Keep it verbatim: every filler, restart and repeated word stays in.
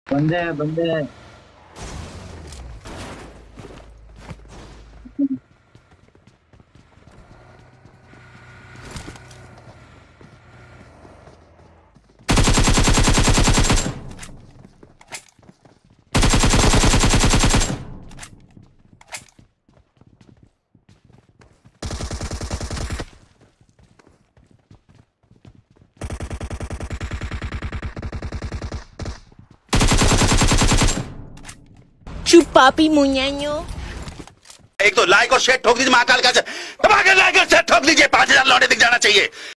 बंदे हैं बंदे हैं। Chupapi muñeño। एक तो लाइक और शेयर ठोक दीजिए, महाकाल का दबा के लाइक और शेयर ठोक दीजिए, पांच हजार लौटे दिख जाना चाहिए।